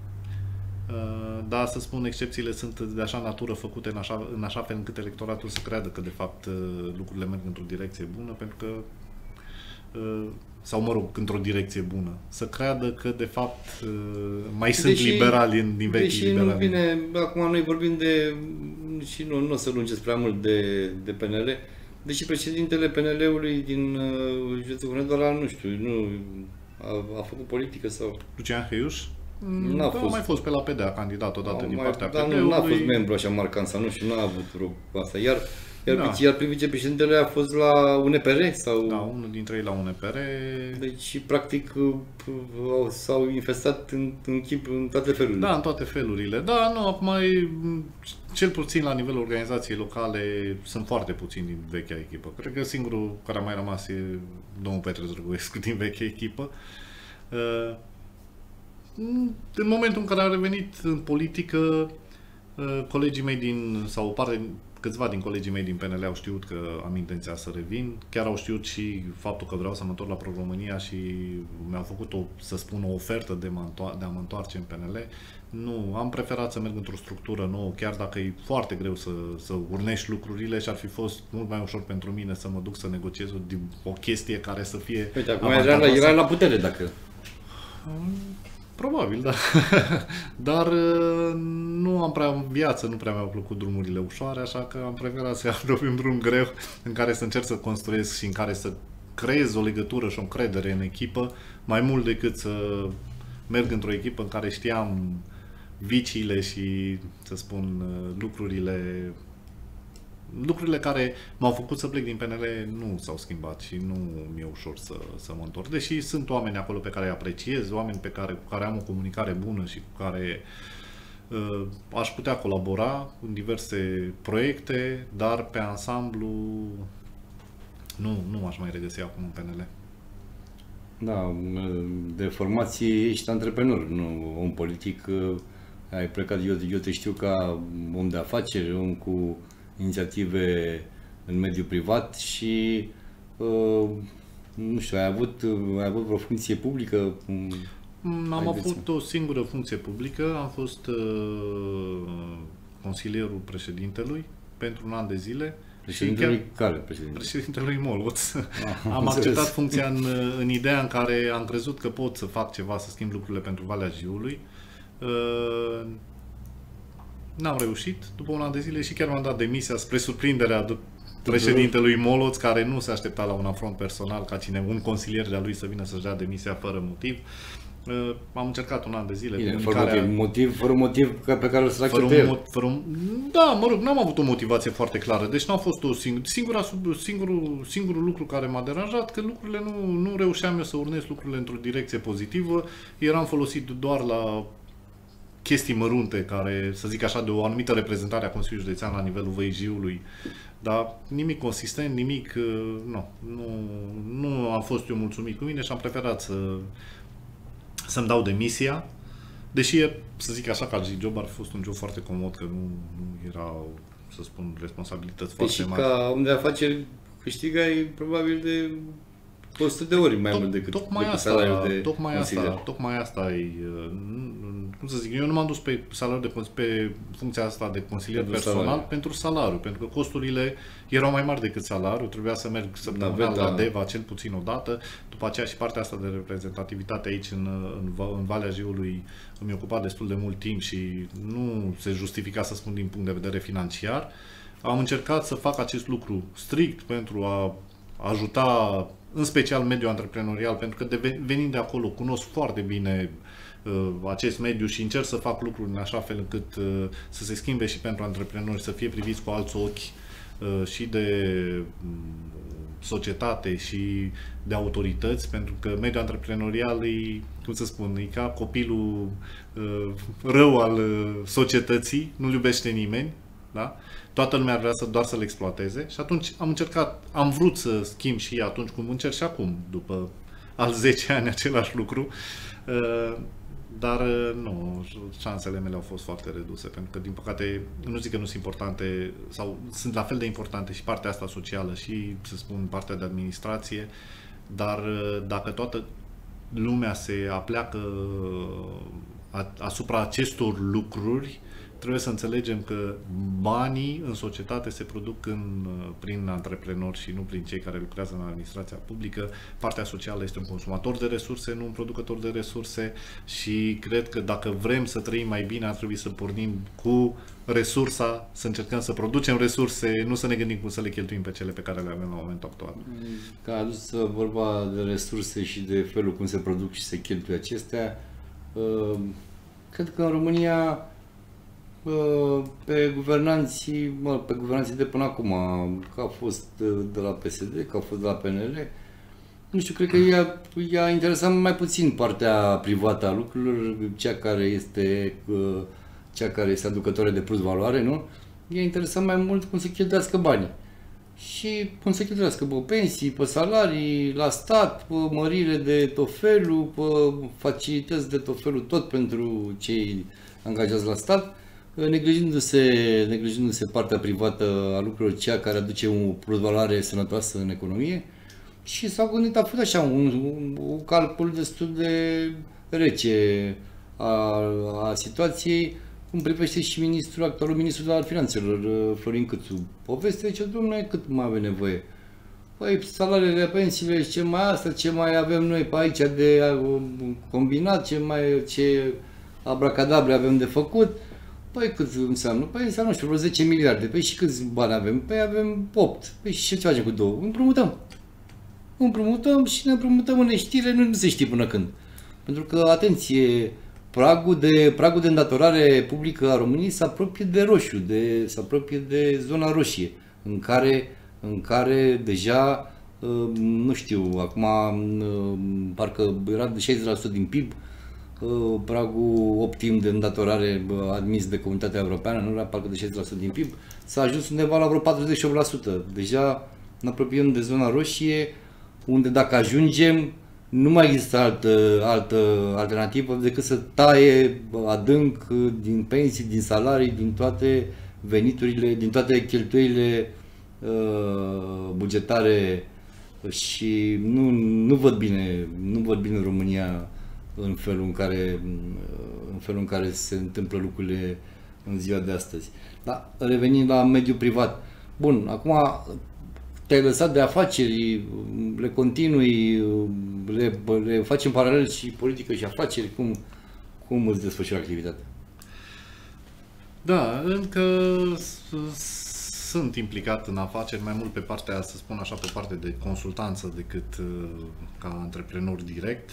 Dar să spun, excepțiile sunt de așa natură făcute în așa, în așa fel încât electoratul să creadă că de fapt lucrurile merg într-o direcție bună, pentru că, sau mă rog, într-o direcție bună. Să creadă că de fapt mai deși, sunt liberali în, din vechi deși liberali. Nu vine, acum noi vorbim de, și nu, nu o să lungesc prea mult de, de P N L, deși președintele P N L-ului din uh, județul Hunedoara, nu știu, nu a, a făcut politică sau... Lucian Heiuș? N-a da, fost. A mai fost pe la P D A candidat odată din mai, partea P D A-ului. Nu a fost membru așa marcant sau nu știu, n-a avut vreo asta. Iar, iar, da. iar vicepreședintele a fost la U N P R? Sau... Da, unul dintre ei la U N P R. Deci, practic, s-au infestat în, în chip în toate felurile. Da, în toate felurile. Da, nu, acum e, cel puțin la nivelul organizației locale sunt foarte puțini din vechea echipă. Cred că singurul care a mai rămas e domnul Petre Drăgoescu din vechea echipă. Uh, În momentul în care am revenit în politică, colegii mei din, sau o parte, câțiva din colegii mei din P N L au știut că am intenția să revin. Chiar au știut și faptul că vreau să mă întorc la Pro-România și mi-au făcut, o, să spun, o ofertă de, de a mă întoarce în P N L. Nu, am preferat să merg într-o structură nouă, chiar dacă e foarte greu să, să urnești lucrurile și ar fi fost mult mai ușor pentru mine să mă duc să negociez o, o chestie care să fie... Uite, acum era la, era la putere, dacă... Probabil, da. Dar nu am prea, în viață nu prea mi-au plăcut drumurile ușoare, așa că am preferat să iau un drum greu în care să încerc să construiesc și în care să creez o legătură și o încredere în echipă, mai mult decât să merg într-o echipă în care știam viciile și, să spun, lucrurile lucrurile care m-au făcut să plec din P N L nu s-au schimbat și nu mi-e ușor să, să mă întorc. Deși sunt oameni acolo pe care îi apreciez, oameni pe care, cu care am o comunicare bună și cu care uh, aș putea colabora în diverse proiecte, dar pe ansamblu nu, nu m-aș mai regăsi acum în P N L. Da, de formație ești antreprenor, nu om politic. Ai plecat, eu, eu te știu ca om de afaceri, om cu inițiative în mediul privat și uh, nu știu, ai avut, ai avut vreo funcție publică? Am avut o singură funcție publică, am fost uh, consilierul președintelui pentru un an de zile. Președintelui chiar, care? Președintele? Președintelui Molotz. Ah, am acceptat funcția în, în ideea în care am crezut că pot să fac ceva, să schimb lucrurile pentru Valea Jiului. Uh, N-am reușit după un an de zile și chiar m-am dat demisia spre surprinderea președintelui Molotz, care nu se aștepta la un afront personal ca cine, un consilier de-a lui să vină să-și dea demisia fără motiv. Uh, am încercat un an de zile. Bine, fără motiv, motiv, fără motiv pe care să-l accepte el. Fără, da, mă rog, n-am avut o motivație foarte clară, deci n-a fost o singură, singura, singurul, singurul lucru care m-a deranjat, că lucrurile nu, nu reușeam eu să urnesc lucrurile într-o direcție pozitivă, eram folosit doar la chestii mărunte care, să zic așa, de o anumită reprezentare a Consiliului Județean la nivelul Văijiului, dar nimic consistent, nimic, nu, nu, nu am fost eu mulțumit cu mine și am preferat să, să-mi dau demisia, deși, să zic așa, ca job ar fi fost un job foarte comod, că nu, nu erau, să spun, responsabilități foarte mari. mari. Și ca om de afaceri câștigai probabil de o sută de ori mai Toc, mult decât, tocmai decât asta, salariul de tocmai consilier. asta, tocmai asta e, cum să zic, eu nu m-am dus pe salariul de pe funcția asta de consilier Pentru personal salariu. pentru salariu, pentru că costurile erau mai mari decât salariul, trebuia să merg săptămânal Naveta. la Deva cel puțin o dată, după aceea și partea asta de reprezentativitate aici în, în, în Valea Jiului îmi ocupa destul de mult timp și nu se justifica, să spun, din punct de vedere financiar. Am încercat să fac acest lucru strict pentru a ajuta în special mediul antreprenorial, pentru că de, venind de acolo cunosc foarte bine uh, acest mediu și încerc să fac lucruri în așa fel încât uh, să se schimbe și pentru antreprenori, să fie priviți cu alți ochi uh, și de um, societate și de autorități, pentru că mediul antreprenorial e, cum să spun, e ca copilul uh, rău al uh, societății, nu-l iubește nimeni, da? Toată lumea vrea să doar să-l exploateze și atunci am încercat, am vrut să schimb și atunci cum încerc și acum, după al zece ani același lucru, dar nu, șansele mele au fost foarte reduse, pentru că din păcate, nu zic că nu sunt importante, sau sunt la fel de importante și partea asta socială și, să spun, partea de administrație, dar dacă toată lumea se apleacă asupra acestor lucruri, trebuie să înțelegem că banii în societate se produc în, prin antreprenori și nu prin cei care lucrează în administrația publică. Partea socială este un consumator de resurse, nu un producător de resurse și cred că dacă vrem să trăim mai bine, ar trebui să pornim cu resursa, să încercăm să producem resurse, nu să ne gândim cum să le cheltuim pe cele pe care le avem la momentul actual. Că a adus vorba de resurse și de felul cum se produc și se cheltuie acestea, cred că în România pe guvernanții, mă, pe guvernanții de până acum, că a fost de la P S D, că a fost de la P N L, nu știu, cred că i-a, i-a interesat mai puțin partea privată a lucrurilor, cea care este cea care este aducătoare de plus valoare, nu? I-a interesat mai mult cum să cheltuiască banii. Și cum să cheltuiască pe pensii, pe salarii, la stat, pe mărire de tot felul, pe facilități de tot felul, tot pentru cei angajați la stat, neglijându-se, neglijându-se partea privată a lucrurilor, cea care aduce o plusvaloare sănătoasă în economie, și s-au gândit, a fost așa, un, un, un calcul destul de rece a, a situației, cum privește și ministrul, actualul ministru al finanțelor, Florin Câțu. Povestea zice, domnule, cât mai avem nevoie? Păi, salariile, pensiile, ce mai asta, ce mai avem noi pe aici de combinat, ce mai, ce abracadabre avem de făcut. Păi cât înseamnă? Păi înseamnă, nu știu, vreo zece miliarde. Păi și câți bani avem? Păi avem opt. Păi și ce facem cu două? Împrumutăm. Împrumutăm și ne împrumutăm în neștire, nu se știe până când. Pentru că, atenție, pragul de, pragul de îndatorare publică a României se apropie de roșu, de, se apropie de zona roșie, în care, în care deja, nu știu, acum parcă era de șaizeci la sută din P I B, pragul optim de îndatorare admis de Comunitatea Europeană, nu era parcă de șaizeci la sută din P I B, s-a ajuns undeva la vreo patruzeci și opt la sută. Deja ne apropiem de zona roșie, unde dacă ajungem, nu mai există altă, altă alternativă decât să taie adânc din pensii, din salarii, din toate veniturile, din toate cheltuielile uh, bugetare, și nu, nu văd bine, nu văd bine România în felul în care, în felul în care se întâmplă lucrurile în ziua de astăzi. Dar revenind la mediul privat. Bun, acum te-ai lăsat de afaceri, le continui, le, le faci în paralel și politică și afaceri, cum, cum îți desfășori activitatea? Da, încă sunt implicat în afaceri, mai mult pe partea, să spun așa, pe partea de consultanță decât ca antreprenor direct.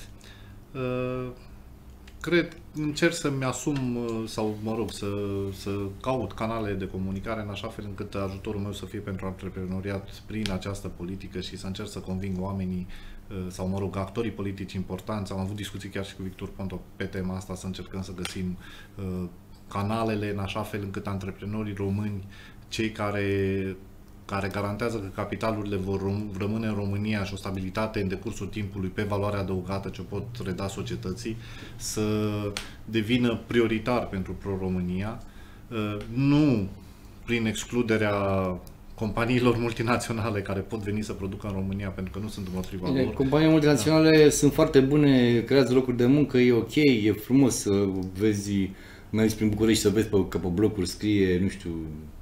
Cred, încerc să-mi asum sau, mă rog, să, să caut canale de comunicare în așa fel încât ajutorul meu să fie pentru antreprenoriat prin această politică și să încerc să conving oamenii sau, mă rog, actorii politici importanți. Am avut discuții chiar și cu Victor Ponto pe tema asta, să încercăm să găsim canalele în așa fel încât antreprenorii români, cei care care garantează că capitalurile vor rămâne în România și o stabilitate în decursul timpului pe valoarea adăugată ce o pot reda societății, să devină prioritar pentru Pro-România, nu prin excluderea companiilor multinaționale care pot veni să producă în România, pentru că nu sunt împotriva lor. Companiile multinaționale da. sunt foarte bune, creează locuri de muncă, e ok, e frumos să vezi, mergi prin București să vezi pe, că pe blocuri scrie, nu știu,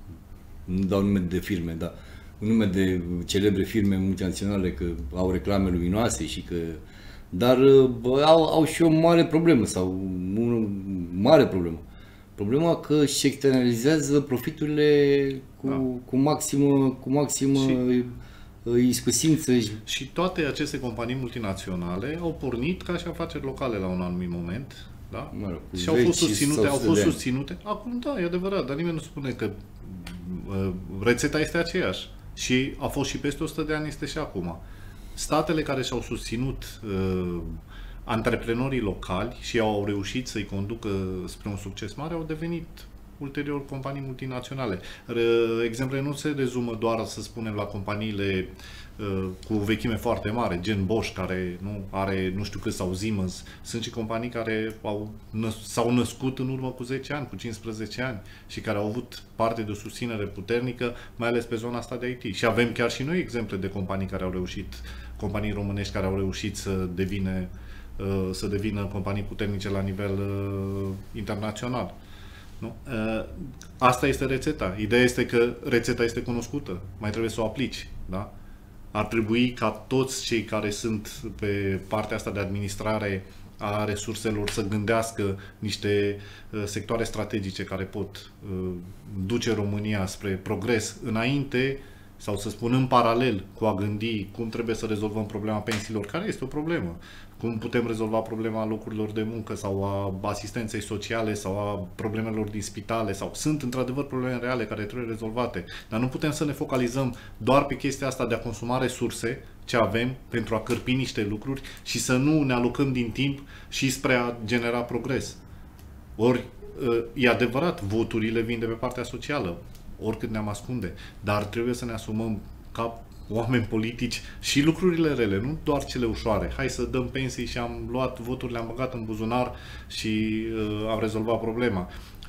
nu dau nume de firme, dar nume de celebre firme multinaționale că au reclame luminoase și că... Dar bă, au, au și o mare problemă sau o mare problemă. Problema că își externalizează profiturile cu, da. cu maximă, cu maximă și, iscusință. Și toate aceste companii multinaționale au pornit ca și afaceri locale la un anumit moment. Da? Mă rog, și au fost susținute, au fost susținute. Acum, da, e adevărat, dar nimeni nu spune că uh, rețeta este aceeași. Și a fost și peste o sută de ani, este și acum. Statele care și-au susținut uh, antreprenorii locali și au reușit să-i conducă spre un succes mare, au devenit ulterior companii multinaționale. Exemplele nu se rezumă doar, să spunem, la companiile uh, cu vechime foarte mare, gen Bosch, care nu are nu știu cât, sau Siemens. Sunt și companii care au, s-au născut în urmă cu zece ani, cu cincisprezece ani și care au avut parte de o susținere puternică, mai ales pe zona asta de I T. Și avem chiar și noi exemple de companii care au reușit, companii românești care au reușit să devină să devină companii puternice la nivel uh, internațional. Nu? Uh, asta este rețeta. Ideea este că rețeta este cunoscută. Mai trebuie să o aplici. Da? Ar trebui ca toți cei care sunt pe partea asta de administrare a resurselor să gândească niște uh, sectoare strategice care pot uh, duce România spre progres înainte, sau să spun în paralel cu a gândi cum trebuie să rezolvăm problema pensiilor, care este o problemă. Cum putem rezolva problema locurilor de muncă sau a asistenței sociale sau a problemelor din spitale. Sau sunt într-adevăr probleme reale care trebuie rezolvate. Dar nu putem să ne focalizăm doar pe chestia asta de a consuma resurse ce avem pentru a cârpi niște lucruri și să nu ne alocăm din timp și spre a genera progres. Ori, e adevărat, voturile vin de pe partea socială, oricât ne-am ascunde, dar trebuie să ne asumăm ca oameni politici și lucrurile rele, nu doar cele ușoare. Hai să dăm pensii și am luat voturi, le-am băgat în buzunar și uh, am rezolvat problema.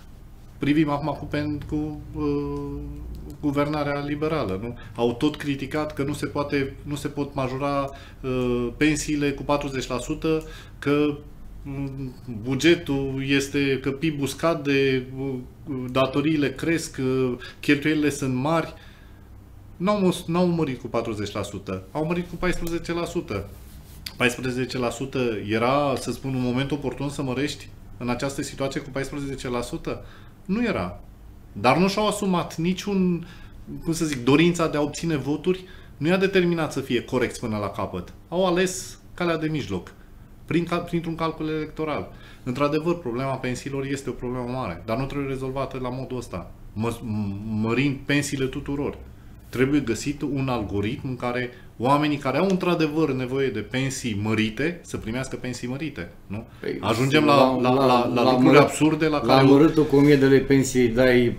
Privim acum cu, cu uh, guvernarea liberală. Nu? Au tot criticat că nu se, poate, nu se pot majora uh, pensiile cu patruzeci la sută, că bugetul este, că P I B-ul scade, datoriile cresc, cheltuielile sunt mari. N-au mărit cu patruzeci la sută, au mărit cu paisprezece la sută. paisprezece la sută era, să spun, un moment oportun să mărești în această situație cu paisprezece la sută? Nu era. Dar nu și-au asumat niciun, cum să zic, dorința de a obține voturi, nu i-a determinat să fie corecți până la capăt. Au ales calea de mijloc, prin, printr-un calcul electoral. Într-adevăr, problema pensiilor este o problemă mare, dar nu trebuie rezolvată la modul ăsta, mă, mărind pensiile tuturor. Trebuie găsit un algoritm în care oamenii care au într-adevăr nevoie de pensii mărite să primească pensii mărite. Nu? Păi, Ajungem la, la, la, la, la, la lucruri absurde la, la care... La mărâtul cu o mie de lei pensie dai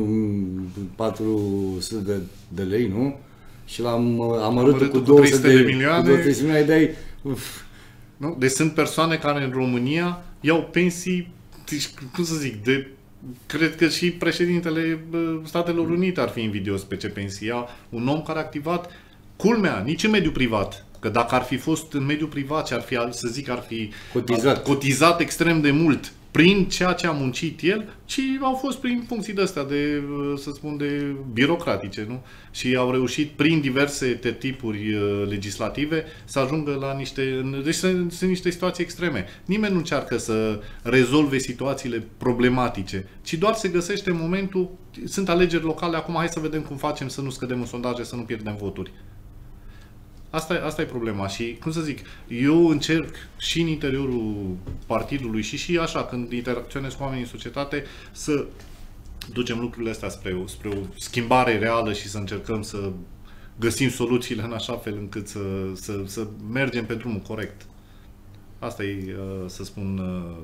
patru sute de, de lei, nu? Și la amărâtul cu două sute de, de milioane, cu două sute de milioane dai... Uf. Nu? Deci sunt persoane care în România iau pensii, cum să zic, de... Cred că și președintele Statelor Unite ar fi invidios pe ce pensii ia un om care a activat, culmea, nici în mediul privat. Că dacă ar fi fost în mediul privat și ar fi, să zic, ar fi cotizat, cotizat extrem de mult prin ceea ce a muncit el, ci au fost prin funcții de-astea de, să spun, de birocratice, nu? Și au reușit prin diverse tipuri legislative să ajungă la niște... Deci sunt, sunt niște situații extreme. Nimeni nu încearcă să rezolve situațiile problematice, ci doar se găsește momentul, sunt alegeri locale, acum hai să vedem cum facem să nu scădem în sondaje, să nu pierdem voturi. Asta, asta e problema și, cum să zic, eu încerc și în interiorul partidului și și așa, când interacționez cu oamenii în societate, să ducem lucrurile astea spre o, spre o schimbare reală și să încercăm să găsim soluțiile în așa fel încât să, să, să mergem pe drumul corect. Asta e, să spun,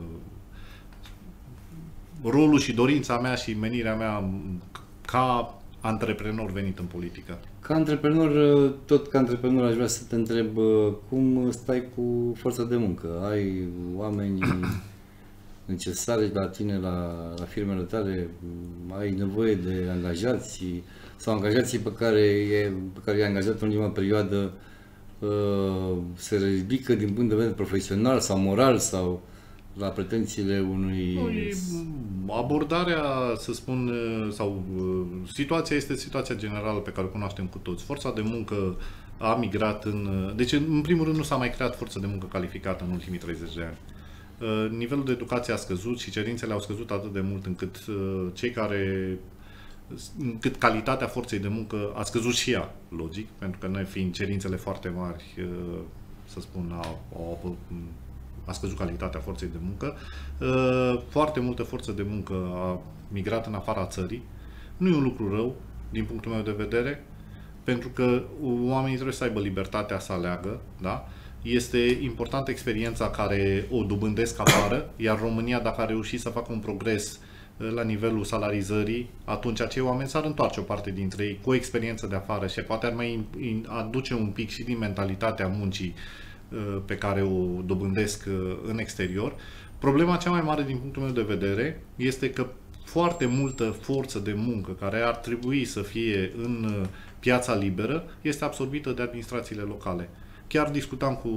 rolul și dorința mea și menirea mea ca antreprenor venit în politică. Ca antreprenor, tot ca antreprenor aș vrea să te întreb cum stai cu forța de muncă? Ai oameni necesare la tine, la, la firmele tale? Ai nevoie de angajați sau angajații pe care, e, pe care i-ai angajat în ultima perioadă uh, se ridică din punct de vedere profesional sau moral sau la pretențiile unui... Abordarea, să spun, sau situația este situația generală pe care o cunoaștem cu toți. Forța de muncă a migrat în... Deci, în primul rând, nu s-a mai creat forță de muncă calificată în ultimii treizeci de ani. Nivelul de educație a scăzut și cerințele au scăzut atât de mult încât cei care... încât calitatea forței de muncă a scăzut și ea, logic, pentru că noi fiind cerințele foarte mari, să spun, au, au, a scăzut calitatea forței de muncă. Foarte multă forță de muncă a migrat în afara țării. Nu e un lucru rău, din punctul meu de vedere, pentru că oamenii trebuie să aibă libertatea să aleagă, da? Este importantă experiența care o dobândesc afară, iar România, dacă a reușit să facă un progres la nivelul salarizării, atunci acei oameni s-ar întoarce o parte dintre ei cu o experiență de afară și poate ar mai aduce un pic și din mentalitatea muncii pe care o dobândesc în exterior. Problema cea mai mare din punctul meu de vedere este că foarte multă forță de muncă care ar trebui să fie în piața liberă este absorbită de administrațiile locale. Chiar discutam cu,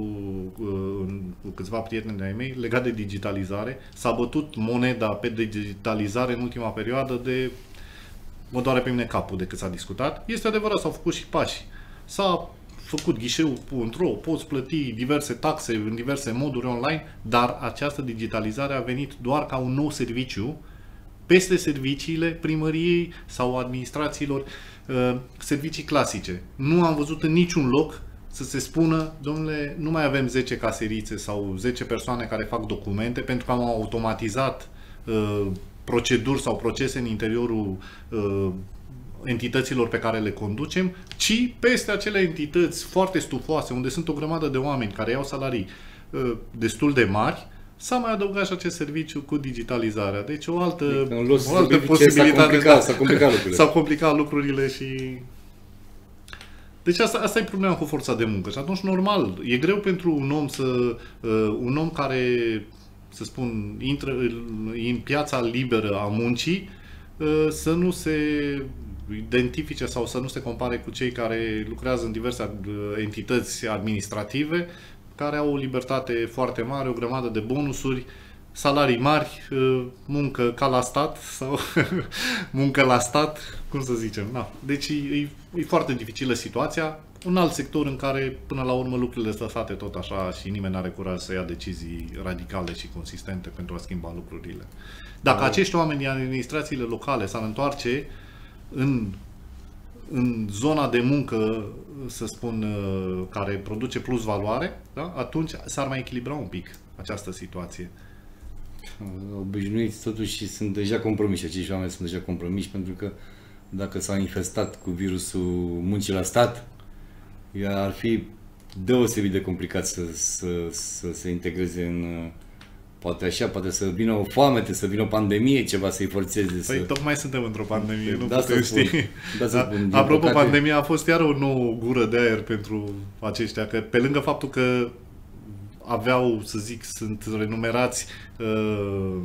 cu câțiva prieteni de-ai mei legat de digitalizare. S-a bătut moneda pe digitalizare în ultima perioadă de... mă doare pe mine capul de cât s-a discutat. Este adevărat, s-au făcut și pași. S-a făcut ghișeul într-o, poți plăti diverse taxe în diverse moduri online, dar această digitalizare a venit doar ca un nou serviciu peste serviciile primăriei sau administrațiilor, servicii clasice. Nu am văzut în niciun loc să se spună, domnule, nu mai avem zece caserițe sau zece persoane care fac documente pentru că am automatizat uh, proceduri sau procese în interiorul uh, entităților pe care le conducem, ci peste acele entități foarte stufoase, unde sunt o grămadă de oameni care iau salarii uh, destul de mari, s-a mai adăugat și acest serviciu cu digitalizarea. Deci o altă, o altă posibilitate. S-a complicat, s-a complicat lucrurile. S-au complicat lucrurile și... Deci asta, asta e problema cu forța de muncă. Și atunci, normal, e greu pentru un om să... Uh, un om care, să spun, intră în piața liberă a muncii, uh, să nu se identifice sau să nu se compare cu cei care lucrează în diverse entități administrative, care au o libertate foarte mare, o grămadă de bonusuri, salarii mari, muncă ca la stat sau muncă la stat, cum să zicem. Na. Deci e, e foarte dificilă situația. Un alt sector în care, până la urmă, lucrurile sunt lăsate tot așa și nimeni nu are curaj să ia decizii radicale și consistente pentru a schimba lucrurile. Dacă acești oameni din administrațiile locale s-ar întoarce în, în zona de muncă, să spun, care produce plus valoare, da? Atunci s-ar mai echilibra un pic această situație. Obișnuiți totuși și sunt deja compromiși, acești oameni sunt deja compromiși, pentru că dacă s-au infestat cu virusul muncii la stat, ar fi deosebit de complicat să, să, să se integreze în... Poate așa, poate să vină o foamete, să vină o pandemie, ceva să-i forțeze. Păi să... tocmai suntem într-o pandemie, nu da, putem ști. Da, să spun, Apropo, păcate... pandemia a fost iar o nouă gură de aer pentru aceștia, că pe lângă faptul că aveau, să zic, sunt renumerați uh,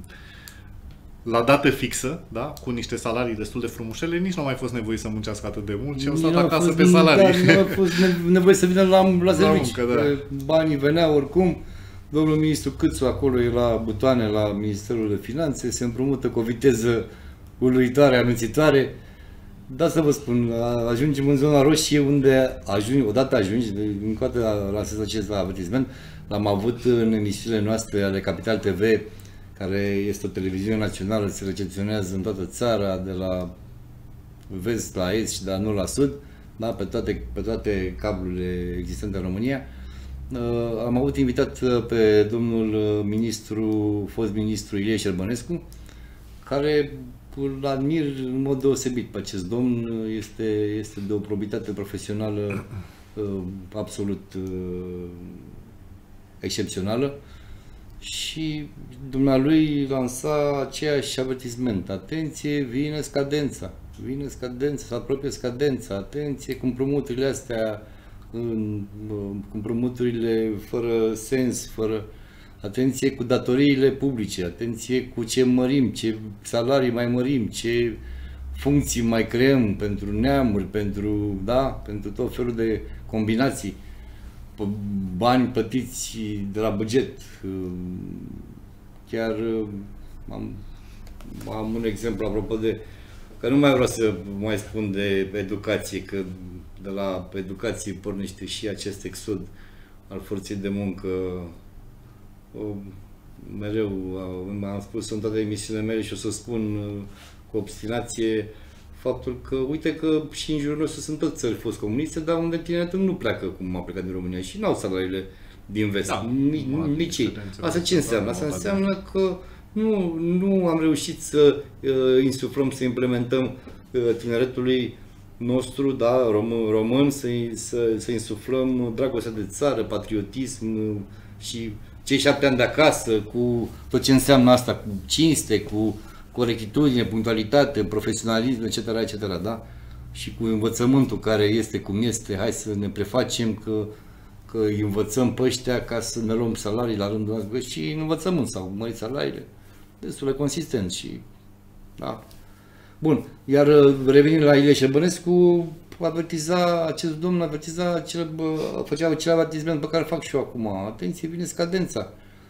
la dată fixă, da? Cu niște salarii destul de frumușele, nici nu a mai fost nevoie să muncească atât de mult și au stat acasă pe salarii. Da, nu a fost nevoie să vină la, la servici. La muncă, da. Banii veneau oricum. Domnul ministru Câțu acolo e la butoane la Ministerul de Finanțe, se împrumută cu o viteză uluitoare, anunțitoare. Da, să vă spun, ajungem în zona roșie unde ajungi, odată ajungi, încă o dată lansez acest avertisment, l-am avut în emisiunile noastre ale Kapital T V, care este o televiziune națională, se recepționează în toată țara, de la vest la est și de la nord la sud, da, pe toate, pe toate cablurile existente în România. Am avut invitat pe domnul ministru, fost ministru Ilie Șerbănescu, care îl admir în mod deosebit pe acest domn, este, este de o probitate profesională absolut excepțională și dumnealui lansa aceeași avertisment: atenție, vine scadența, vine scadența, se apropie scadența, atenție cu împrumuturile astea, cu împrumuturile fără sens, fără... atenție cu datoriile publice, atenție cu ce mărim, ce salarii mai mărim, ce funcții mai creăm pentru neamuri, pentru, da, pentru tot felul de combinații, bani plătiți de la buget. Chiar am, am un exemplu apropo de, că nu mai vreau să mai spun de educație, că de la educație pornește și acest exod al forței de muncă. O, mereu am spus în toate emisiunile mele și o să spun cu obstinație faptul că, uite că și în jurul nostru sunt toți țări fost comuniste, dar unde tineretul nu pleacă cum a plecat din România și n-au salariile din vest, da, nici, nici ei. Asta ce înseamnă? Asta înseamnă că nu, nu am reușit să uh, insuflăm, să implementăm uh, tineretului nostru, da, român, român să, să, să insuflăm dragostea de țară, patriotism uh, și cei șapte ani de acasă, cu tot ce înseamnă asta, cu cinste, cu corectitudine, punctualitate, profesionalism, et cetera, et cetera, da? Și cu învățământul care este cum este, hai să ne prefacem că, că îi învățăm pe ăștia ca să ne luăm salarii la rândul nostru și în învățământ sau mărit salariile, destul de consistent și, da. Bun, iar revenind la Ilie Șerbănescu, avertiza, acest domn avertiza, cel, făcea acel avertisment pe care îl fac și eu acum, atenție, vine scadența.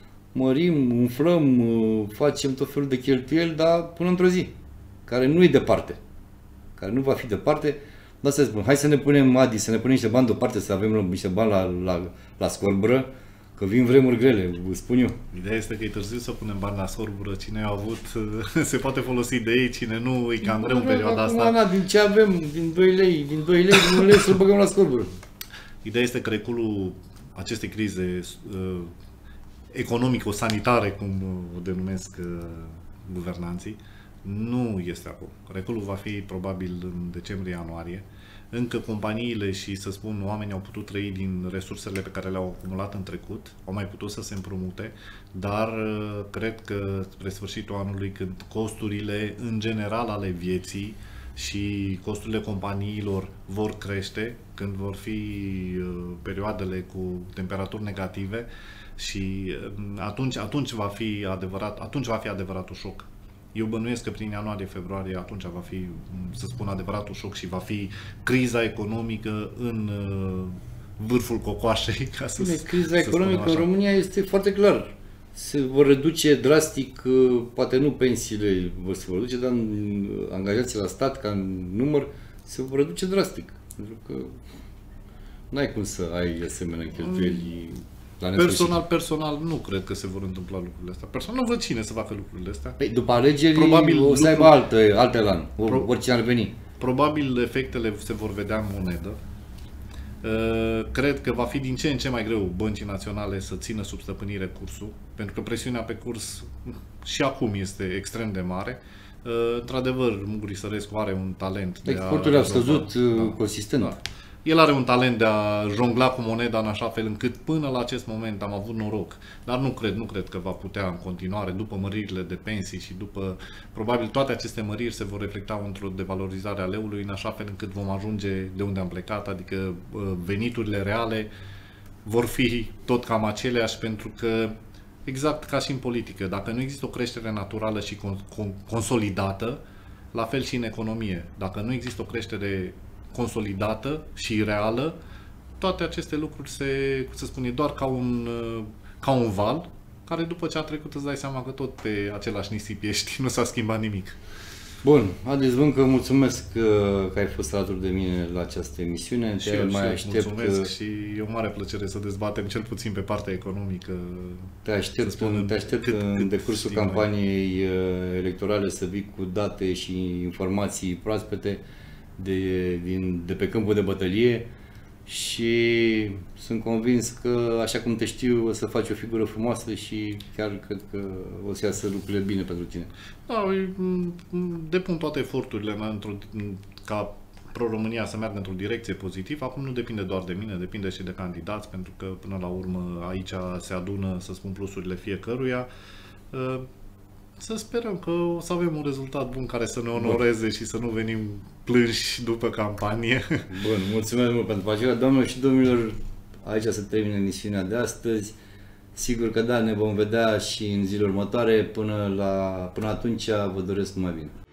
Mărim, umflăm, facem tot felul de cheltuieli, dar până într-o zi, care nu e departe, care nu va fi departe. Dar să spun, hai să ne punem, Adi, să ne punem niște bani deoparte, să avem niște bani la, la, la scorbură, că vin vremuri grele, vă spun eu. Ideea este că e târziu să punem bani la scorbură, cine a avut, se poate folosi de ei, cine nu, e cam greu în perioada acum, asta. Na, din ce avem, din doi lei, din doi lei, din un lei să-l băgăm la scorbură. Ideea este că reculul acestei crize uh, economico-sanitare, cum o denumesc uh, guvernanții, nu este acum. Reculul va fi probabil în decembrie-ianuarie. Încă companiile și, să spun, oamenii au putut trăi din resursele pe care le-au acumulat în trecut, au mai putut să se împrumute, dar uh, cred că spre sfârșitul anului, când costurile în general ale vieții și costurile companiilor vor crește, când vor fi uh, perioadele cu temperaturi negative, și atunci, atunci, va fi adevărat, atunci va fi adevăratul șoc. Eu bănuiesc că prin ianuarie-februarie atunci va fi, să spun, adevăratul șoc și va fi criza economică în uh, vârful cocoașei. Ca să, Bine, criza să economică în România este foarte clar. Se vor reduce drastic, poate nu pensiile se vor reduce, dar angajații la stat, ca număr, se vor reduce drastic. Pentru că n-ai cum să ai asemenea cheltuieli. Personal, personal, nu cred că se vor întâmpla lucrurile astea. Personal, nu văd cine să facă lucrurile astea. Păi, după alegeri, probabil o să aibă alte, alte lan, Pro, oricine ar veni. Probabil efectele se vor vedea în monedă. Cred că va fi din ce în ce mai greu băncii naționale să țină sub stăpânire cursul, pentru că presiunea pe curs și acum este extrem de mare. Într-adevăr, Muguri Sărescu are un talent. Exporturile au scăzut da, consistent. Da. El are un talent de a jongla cu moneda în așa fel încât până la acest moment am avut noroc. Dar nu cred, nu cred că va putea în continuare, după măririle de pensii și după, probabil toate aceste măriri se vor reflecta într-o devalorizare a leului în așa fel încât vom ajunge de unde am plecat, adică veniturile reale vor fi tot cam aceleași, pentru că exact ca și în politică, dacă nu există o creștere naturală și consolidată, la fel și în economie. Dacă nu există o creștere consolidată și reală, toate aceste lucruri se, cum se spune, doar ca un, ca un val, care după ce a trecut îți dai seama că tot pe același nisip ești, nu s-a schimbat nimic. Bun, Adrian Zvîncă, mulțumesc că ai fost alături de mine la această emisiune. Și eu, mai și aștept mulțumesc că... și e o mare plăcere să dezbatem cel puțin pe partea economică. Te aștept, spun, te aștept cât, în cât decursul campaniei noi. electorale să vii cu date și informații proaspete de, din, de pe câmpul de bătălie și sunt convins că, așa cum te știu, o să faci o figură frumoasă și chiar cred că o să iasă lucrurile bine pentru tine. Da, depun toate eforturile ca Pro-România să meargă într-o direcție pozitivă. Acum nu depinde doar de mine, depinde și de candidați, pentru că până la urmă aici se adună, să spun, plusurile fiecăruia. Să sperăm că o să avem un rezultat bun care să ne onoreze Bun. și să nu venim plânși după campanie. Bun, mulțumesc mult pentru aceea. Doamnelor și domnilor, aici se termină emisiunea de astăzi. Sigur că da, ne vom vedea și în zilele următoare. Până, la, până atunci vă doresc numai bine.